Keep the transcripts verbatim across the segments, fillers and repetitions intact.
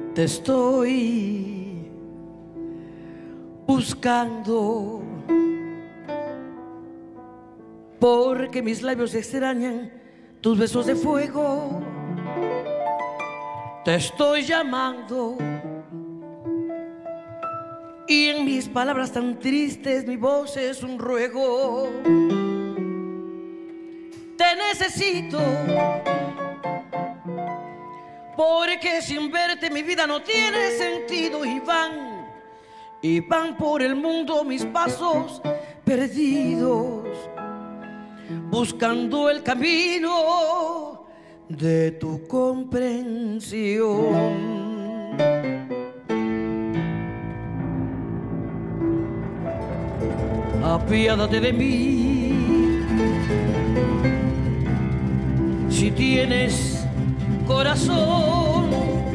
Te estoy buscando porque mis labios extrañan tus besos de fuego. Te estoy llamando y en mis palabras tan tristes mi voz es un ruego. Te necesito porque sin verte mi vida no tiene sentido y van, y van por el mundo mis pasos perdidos, buscando el camino de tu comprensión. Apiádate de mí si tienes corazón.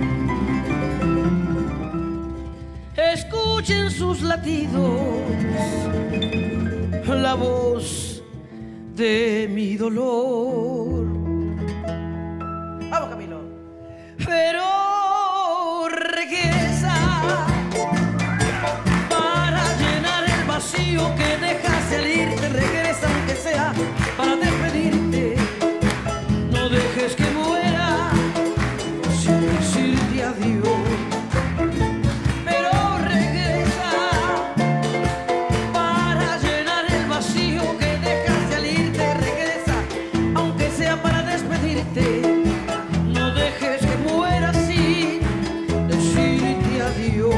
Escuchen sus latidos la voz de mi dolor. Vamos, Camilo. Pero regresa para llenar el vacío que dejas salir. Te regresa aunque sea para despedirte. No dejes que muera sin decirte adiós. No dejes que muera sin decirte adiós.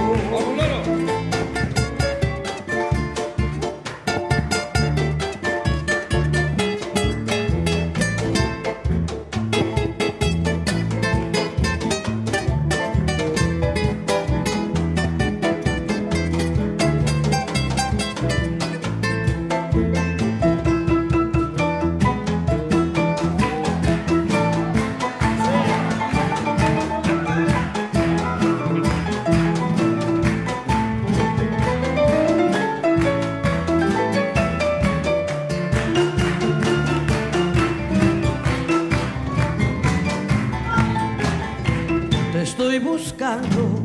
Te estoy buscando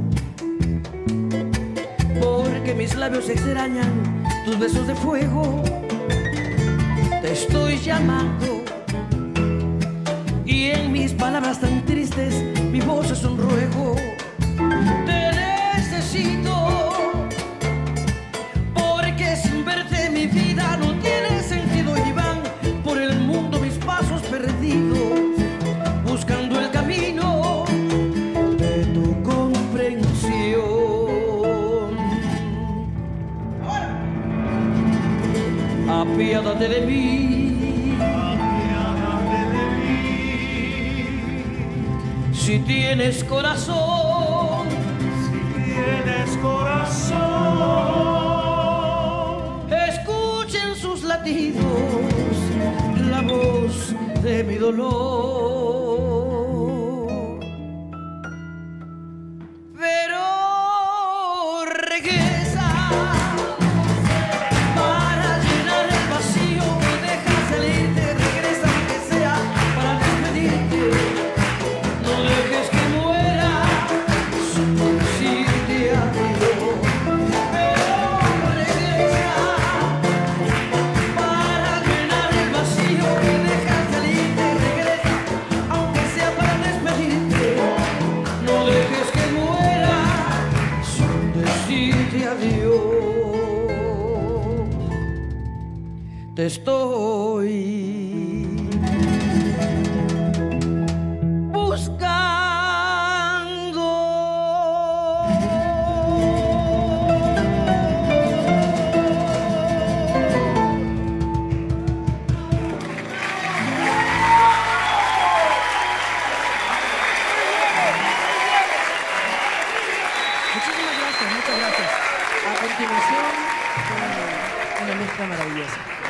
porque mis labios extrañan tus besos de fuego. Te estoy llamando y en mis palabras tan tristes mi voz es un ruego. Te necesito porque sin verte mi vida no tiene sentido y van por el mundo mis pasos perdidos, buscando el camino de tu comprensión. Apiádate de mí, apiádate de mí. Si tienes corazón, si tienes corazón, escuchen sus latidos la voz de mi dolor. Te estoy buscando. Muchísimas gracias, muchas gracias. A continuación, una mezcla maravillosa.